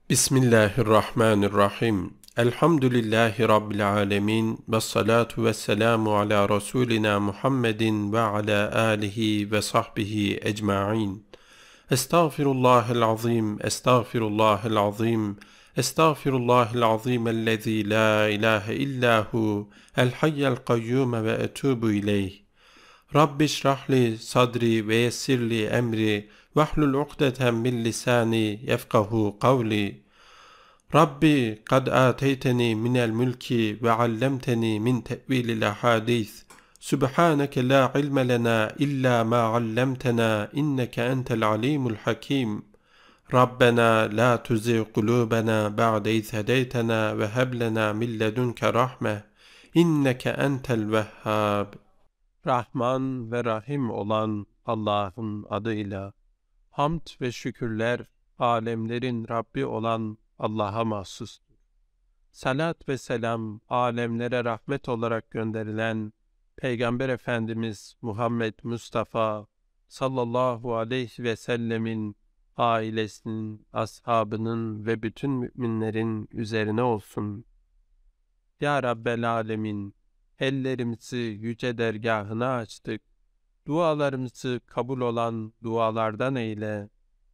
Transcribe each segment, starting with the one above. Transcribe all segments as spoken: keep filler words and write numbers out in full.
Bismillahirrahmanirrahim. Elhamdülillahi Rabbil alemin. Ve salatu ve selamu ala Resulina Muhammedin ve ala alihi ve sahbihi ecma'in. Estağfirullahel azim, estağfirullahel azim, estağfirullahel azim ellezî la ilahe illahu, el hayyel kayyum ve etubu ileyh. Rabbi şrahli sadri ve yessirli emri, vahlul ukdeten min lisani yefkahu kavli. Rabbi kad ateyteni minel mülki ve allemteni min tevilil ahadis. Subhaneke la ilme lena illa ma allamtena inneke entel alimul hakim. Rabbena la tuzigh kulubena ba'de iz hedeytena ve heb lena min ledunke rahme inneke entel vehhab. Rahman ve Rahim olan Allah'ın adıyla hamd ve şükürler alemlerin Rabbi olan Allah'a mahsustur. Salat ve selam alemlere rahmet olarak gönderilen Peygamber Efendimiz Muhammed Mustafa sallallahu aleyhi ve sellemin ailesinin, ashabının ve bütün müminlerin üzerine olsun. Ya Rabbel Alemin, ellerimizi yüce dergahına açtık. Dualarımızı kabul olan dualardan eyle.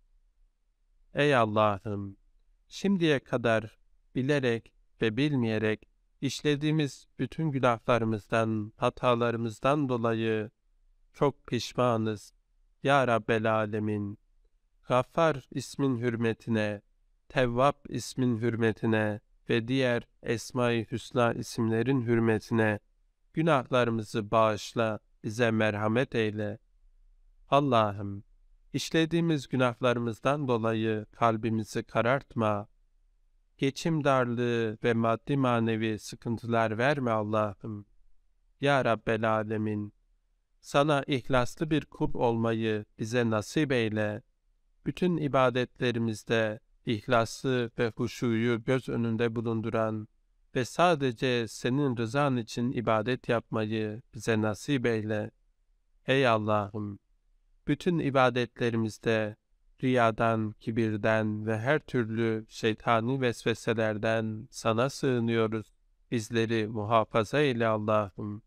Ey Allah'ım! Şimdiye kadar bilerek ve bilmeyerek işlediğimiz bütün günahlarımızdan, hatalarımızdan dolayı çok pişmanız. Ya Rabbel Alemin, Gaffar ismin hürmetine, Tevvab ismin hürmetine ve diğer Esma-i Hüsna isimlerin hürmetine günahlarımızı bağışla, bize merhamet eyle. Allah'ım, İşlediğimiz günahlarımızdan dolayı kalbimizi karartma. Geçim darlığı ve maddi manevi sıkıntılar verme Allah'ım. Ya Rabbel Alemin, sana ihlaslı bir kul olmayı bize nasip eyle. Bütün ibadetlerimizde ihlaslı ve huşuyu göz önünde bulunduran ve sadece senin rızan için ibadet yapmayı bize nasip eyle. Ey Allah'ım! Bütün ibadetlerimizde riyadan, kibirden ve her türlü şeytani vesveselerden sana sığınıyoruz. Bizleri muhafaza eyle Allah'ım.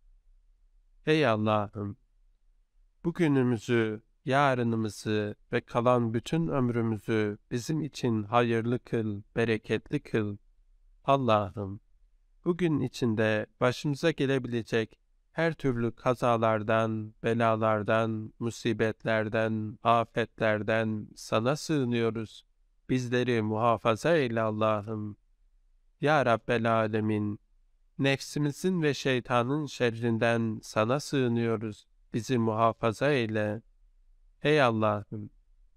Ey Allah'ım! Bugünümüzü, yarınımızı ve kalan bütün ömrümüzü bizim için hayırlı kıl, bereketli kıl. Allah'ım! Bugün içinde başımıza gelebilecek her türlü kazalardan, belalardan, musibetlerden, afetlerden sana sığınıyoruz. Bizleri muhafaza eyle Allah'ım. Ya Rabbel Alemin, nefsimizin ve şeytanın şerrinden sana sığınıyoruz. Bizi muhafaza eyle. Ey Allah'ım,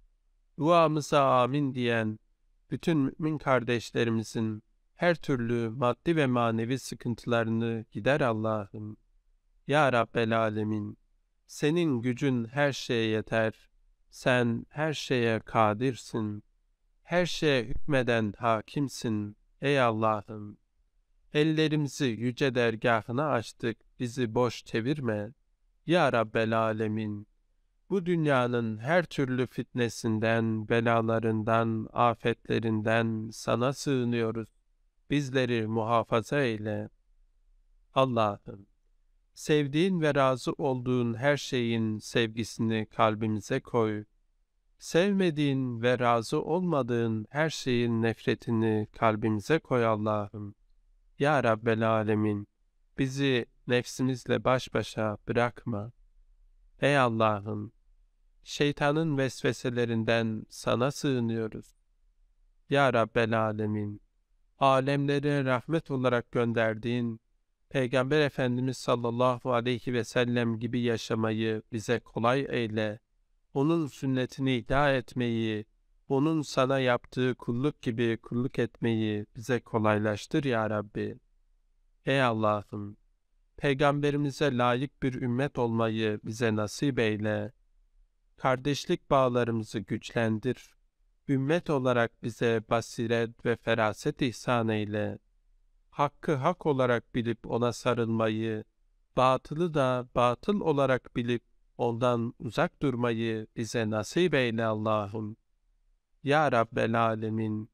duamıza amin diyen bütün mümin kardeşlerimizin her türlü maddi ve manevi sıkıntılarını gider Allah'ım. Ya Rabbel Alemin, senin gücün her şeye yeter. Sen her şeye kadirsin. Her şeye hükmeden hakimsin. Ey Allah'ım, ellerimizi yüce dergahına açtık. Bizi boş çevirme. Ya Rabbel Alemin, bu dünyanın her türlü fitnesinden, belalarından, afetlerinden sana sığınıyoruz. Bizleri muhafaza eyle. Allah'ım, sevdiğin ve razı olduğun her şeyin sevgisini kalbimize koy. Sevmediğin ve razı olmadığın her şeyin nefretini kalbimize koy Allah'ım. Ya Rabbel Alemin, bizi nefsimizle baş başa bırakma. Ey Allah'ım, şeytanın vesveselerinden sana sığınıyoruz. Ya Rabbel Alemin, alemlere rahmet olarak gönderdiğin Peygamber Efendimiz sallallahu aleyhi ve sellem gibi yaşamayı bize kolay eyle. Onun sünnetini ihya etmeyi, onun sana yaptığı kulluk gibi kulluk etmeyi bize kolaylaştır ya Rabbi. Ey Allah'ım, Peygamberimize layık bir ümmet olmayı bize nasip eyle. Kardeşlik bağlarımızı güçlendir. Ümmet olarak bize basiret ve feraset ihsan eyle. Hakkı hak olarak bilip ona sarılmayı, batılı da batıl olarak bilip ondan uzak durmayı bize nasip eyle Allah'ım. Ya Rabbel Alemin,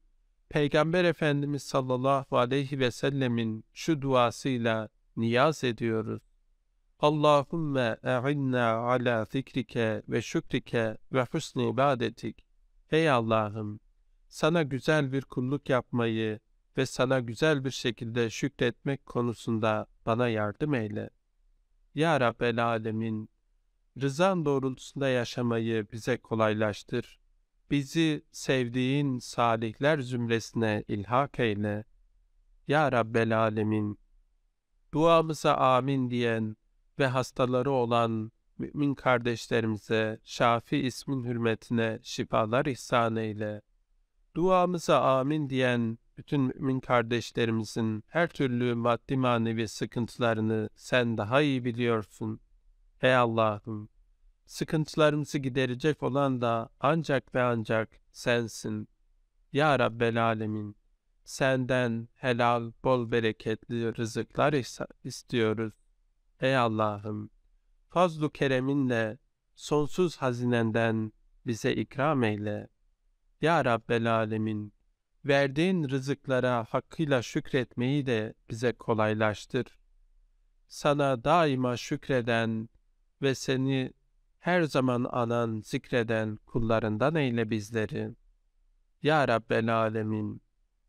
Peygamber Efendimiz sallallahu aleyhi ve sellemin şu duasıyla niyaz ediyoruz. Allahümme e'inna ala zikrike ve şükrike ve husni ibadetik. Ey Allah'ım, sana güzel bir kulluk yapmayı ve sana güzel bir şekilde şükretmek konusunda bana yardım eyle. Ya Rabbel Alemin, rızan doğrultusunda yaşamayı bize kolaylaştır. Bizi sevdiğin salihler zümresine ilhak eyle. Ya Rabbel Alemin, duamıza amin diyen ve hastaları olan mümin kardeşlerimize Şafi ismin hürmetine şifalar ihsan eyle. Duamıza amin diyen bütün mümin kardeşlerimizin her türlü maddi manevi sıkıntılarını sen daha iyi biliyorsun. Ey Allah'ım, sıkıntılarımızı giderecek olan da ancak ve ancak sensin. Ya Rabbel Alemin, senden helal, bol bereketli rızıklar istiyoruz. Ey Allah'ım, fazl-ı kereminle sonsuz hazinenden bize ikram eyle. Ya Rabbel Alemin, verdiğin rızıklara hakkıyla şükretmeyi de bize kolaylaştır. Sana daima şükreden ve seni her zaman anan, zikreden kullarından eyle bizleri. Ya Rabbel Alemin,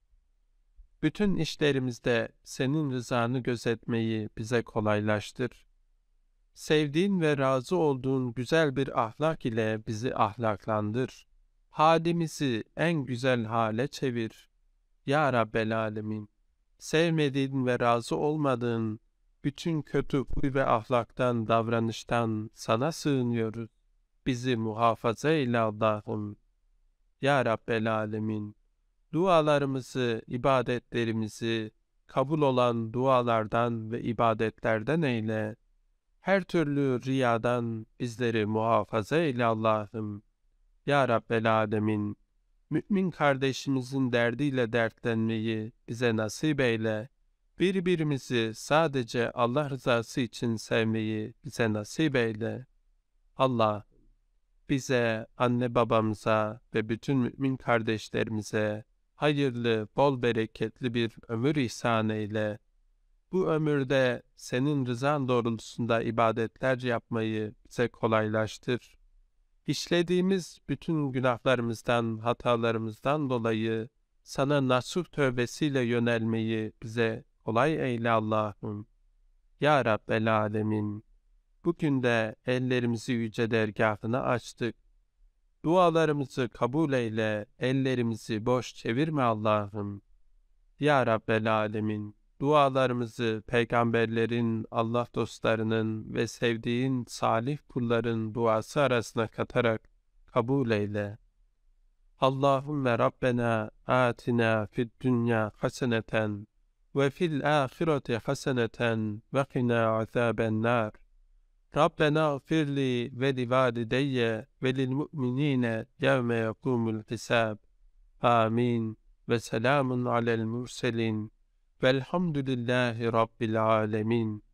bütün işlerimizde senin rızanı gözetmeyi bize kolaylaştır. Sevdiğin ve razı olduğun güzel bir ahlak ile bizi ahlaklandır. Halimizi en güzel hale çevir. Ya Rabbel Alemin, sevmediğin ve razı olmadığın bütün kötü huy ve ahlaktan, davranıştan sana sığınıyoruz. Bizi muhafaza eyle Allah'ım. Ya Rabbel Alemin, dualarımızı, ibadetlerimizi kabul olan dualardan ve ibadetlerden eyle. Her türlü riyadan bizleri muhafaza eyle Allah'ım. Ya Rabbel Alemin, mümin kardeşimizin derdiyle dertlenmeyi bize nasip eyle. Birbirimizi sadece Allah rızası için sevmeyi bize nasip eyle. Allah, bize, anne babamıza ve bütün mümin kardeşlerimize hayırlı, bol bereketli bir ömür ihsan eyle. Bu ömürde senin rızan doğrultusunda ibadetler yapmayı bize kolaylaştır. İşlediğimiz bütün günahlarımızdan, hatalarımızdan dolayı sana nasuh tövbesiyle yönelmeyi bize kolay eyle Allah'ım. Ya Rabbel Alemin, bugün de ellerimizi yüce dergâhına açtık. Dualarımızı kabul eyle, ellerimizi boş çevirme Allah'ım. Ya Rabbel Alemin, dualarımızı peygamberlerin, Allah dostlarının ve sevdiğin salih kulların duası arasına katarak kabul eyle. Allahümme Rabbena atina fid dünya haseneten ve fil ahireti haseneten ve qina azaben nar. Rabbena gfirli ve li valideyye ve lil mu'minine yevme yekumul hisab. Amin ve selamun alel murselin. Velhamdülillahi Rabbil alemin.